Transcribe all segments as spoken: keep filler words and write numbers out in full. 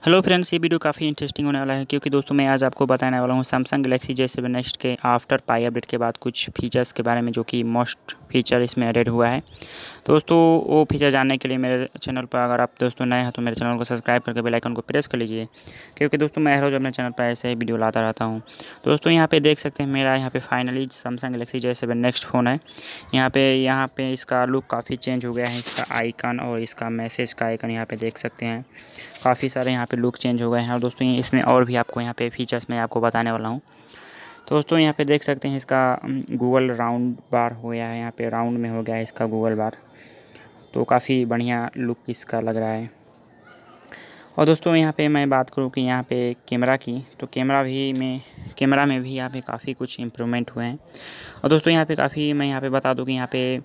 Hello friends, ये video काफ़ी interesting होने वाला है क्योंकि दोस्तों मैं आज आपको बताने वाला हूँ Samsung Galaxy J seven next के आफ्टर पाई अपडेट के बाद कुछ फीचर्स के बारे में जो कि मोस्ट फीचर इसमें एडेड हुआ है। तो दोस्तों वो फीचर जानने के लिए मेरे चैनल पर अगर आप दोस्तों नए हैं तो मेरे चैनल को सब्सक्राइब करके बेल आइकन को प्रेस कर लीजिए, क्योंकि दोस्तों मैं हर रोज़ अपने चैनल पर ऐसे ही वीडियो लाता रहता हूँ। तो दोस्तों यहाँ पे देख सकते हैं मेरा यहाँ पे finally Samsung Galaxy J seven next phone है। यहाँ पे यहाँ पे इसका लुक काफ़ी चेंज हो गया है, इसका आइकन और इसका मैसेज का आइकन यहाँ पे देख सकते हैं, काफ़ी सारे यहाँ पे लुक चेंज हो गए हैं। और दोस्तों इसमें और भी आपको यहाँ पे फीचर्स मैं आपको बताने वाला हूँ। तो दोस्तों यहाँ पे देख सकते हैं इसका गूगल राउंड बार हो गया है, यहाँ पे राउंड में हो गया है इसका गूगल बार, तो काफ़ी बढ़िया लुक इसका लग रहा है। और दोस्तों यहाँ पे मैं बात करूँ कि यहाँ पे कैमरा की, तो कैमरा भी में कैमरा में भी यहाँ पे काफ़ी कुछ इम्प्रूवमेंट हुए हैं। और दोस्तों यहाँ पे काफ़ी मैं यहाँ पे बता दूँ कि यहाँ पे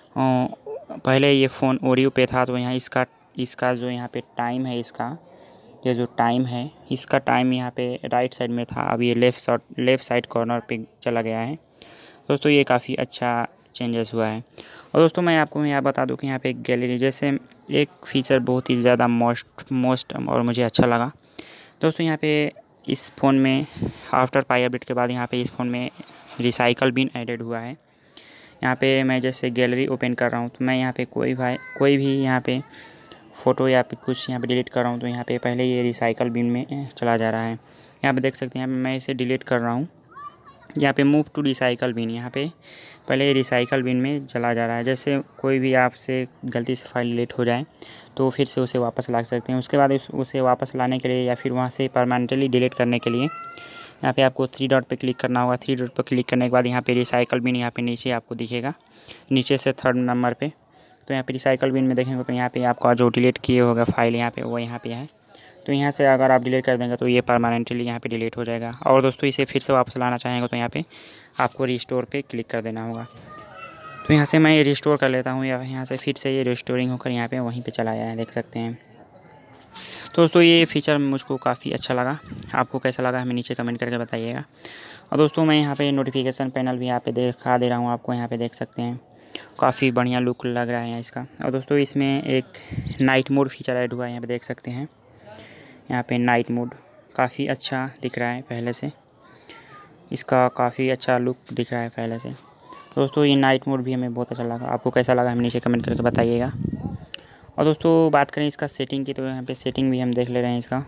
पहले ये फ़ोन ओरियो पे था, तो यहाँ इसका इसका जो यहाँ पे टाइम है, इसका ये जो टाइम है इसका टाइम यहाँ पे राइट साइड में था, अब ये left side left side corner पे चला गया है। दोस्तों ये काफ़ी अच्छा चेंजेस हुआ है। और दोस्तों मैं आपको यहाँ बता दूं कि यहाँ पे गैलरी जैसे एक फ़ीचर बहुत ही ज़्यादा मोस्ट मोस्ट और मुझे अच्छा लगा। दोस्तों यहाँ पे इस फ़ोन में आफ्टर पाई अपडेट के बाद यहाँ पे इस फ़ोन में रिसाइकल बिन एडेड हुआ है। यहाँ पे मैं जैसे गैलरी ओपन कर रहा हूँ तो मैं यहाँ पे कोई भाई कोई भी यहाँ पे फ़ोटो या फिर कुछ यहाँ पे डिलीट कर रहा हूँ तो यहाँ पे पहले ये रिसाइकल बिन में चला जा रहा है। यहाँ पे देख सकते हैं, यहाँ पे मैं इसे डिलीट कर रहा हूँ, यहाँ पे मूव टू रिसाइकल बिन, यहाँ पे पहले रिसाइकल बिन में चला जा रहा है। जैसे कोई भी आपसे गलती से फाइल डिलीट हो जाए तो फिर से उसे वापस ला सकते हैं। उसके बाद उस उसे वापस लाने के लिए या फिर वहाँ से परमानेंटली डिलीट करने के लिए यहाँ पे आपको थ्री डॉट पे क्लिक करना होगा। थ्री डॉट पर क्लिक करने के बाद यहाँ पे रिसाइकल बिन यहाँ पे नीचे आपको दिखेगा, नीचे से थर्ड नंबर पे। तो यहाँ पे रिसाइकल बिन में देखेंगे तो यहाँ पे आपका जो डिलीट किए होगा फाइल यहाँ पे वो यहाँ पे है, तो यहाँ से अगर आप डिलीट कर देंगे तो ये परमानेंटली यहाँ पे डिलीट हो जाएगा। और दोस्तों इसे फिर से वापस लाना चाहेंगे तो यहाँ पे आपको रिस्टोर पे क्लिक कर देना होगा। तो यहाँ से मैं ये रिस्टोर कर लेता हूँ, या यहाँ से फिर से ये रिस्टोरिंग होकर यहाँ पे वहीं पे चला आया है, देख सकते हैं। तो दोस्तों ये फीचर मुझको काफ़ी अच्छा लगा, आपको कैसा लगा हमें नीचे कमेंट करके बताइएगा। और दोस्तों मैं यहाँ पे नोटिफिकेशन पैनल भी यहाँ पे दिखा दे रहा हूँ आपको, यहाँ पे देख सकते हैं काफ़ी बढ़िया लुक लग रहा है इसका। और दोस्तों इसमें एक नाइट मोड फीचर ऐड हुआ है, यहाँ पे देख सकते हैं। यहाँ पे नाइट मोड काफ़ी अच्छा दिख रहा है पहले से, इसका काफ़ी अच्छा लुक दिख रहा है पहले से। दोस्तों ये नाइट मोड भी हमें बहुत अच्छा लगा, आपको कैसा लगा हमें नीचे कमेंट करके बताइएगा। और दोस्तों बात करें इसका सेटिंग की, तो यहाँ पे सेटिंग भी हम देख ले रहे हैं। इसका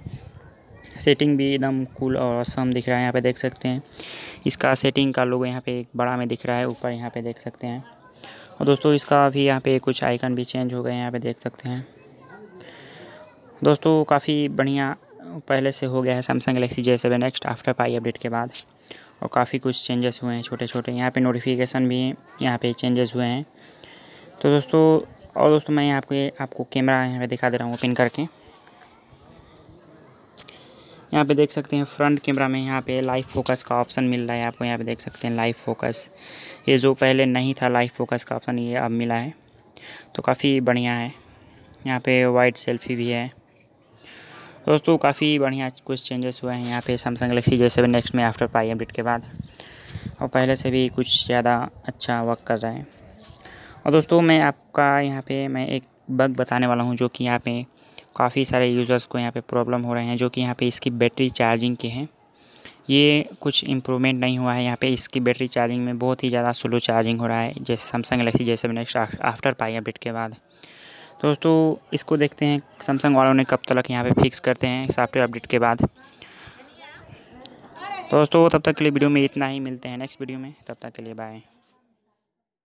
सेटिंग भी एकदम कूल और ऑसम दिख रहा है, यहाँ पे देख सकते हैं। इसका सेटिंग का लोगो यहाँ पे एक बड़ा में दिख रहा है ऊपर, यहाँ पे देख सकते हैं। और दोस्तों इसका भी यहाँ पे कुछ आइकन भी चेंज हो गए हैं, यहाँ पे देख सकते हैं। दोस्तों काफ़ी बढ़िया पहले से हो गया है Samsung Galaxy J seven next after pie update के बाद, और काफ़ी कुछ चेंजेस हुए हैं छोटे छोटे। यहाँ पे नोटिफिकेशन भी यहाँ पे चेंजेस हुए हैं। तो दोस्तों और दोस्तों मैं यहाँ आपको आपको कैमरा यहाँ पे दिखा दे रहा हूँ ओपन करके। यहाँ पे देख सकते हैं फ्रंट कैमरा में यहाँ पे लाइव फोकस का ऑप्शन मिल रहा है आपको, यहाँ पे देख सकते हैं लाइव फोकस। ये जो पहले नहीं था लाइव फोकस का ऑप्शन, ये अब मिला है, तो काफ़ी बढ़िया है। यहाँ पे वाइड सेल्फी भी है। दोस्तों काफ़ी बढ़िया कुछ चेंजेस हुए हैं यहाँ पे Samsung Galaxy J seven next में आफ्टर पाई अपडेट के बाद, और पहले से भी कुछ ज़्यादा अच्छा वर्क कर रहा है। और दोस्तों मैं आपका यहाँ पे मैं एक बग बताने वाला हूँ जो कि यहाँ पे काफ़ी सारे यूज़र्स को यहाँ पे प्रॉब्लम हो रहे हैं, जो कि यहाँ पे इसकी बैटरी चार्जिंग के हैं। ये कुछ इम्प्रूवमेंट नहीं हुआ है, यहाँ पे इसकी बैटरी चार्जिंग में बहुत ही ज़्यादा स्लो चार्जिंग हो रहा है जैसे Samsung Galaxy J seven next after pie update के बाद। दोस्तों इसको देखते हैं सैमसंग वालों ने कब तक यहाँ पे फिक्स करते हैं सॉफ्टवेयर अपडेट के बाद। दोस्तों तब तक के लिए वीडियो में इतना ही, मिलते हैं नेक्स्ट वीडियो में, तब तक के लिए बाय।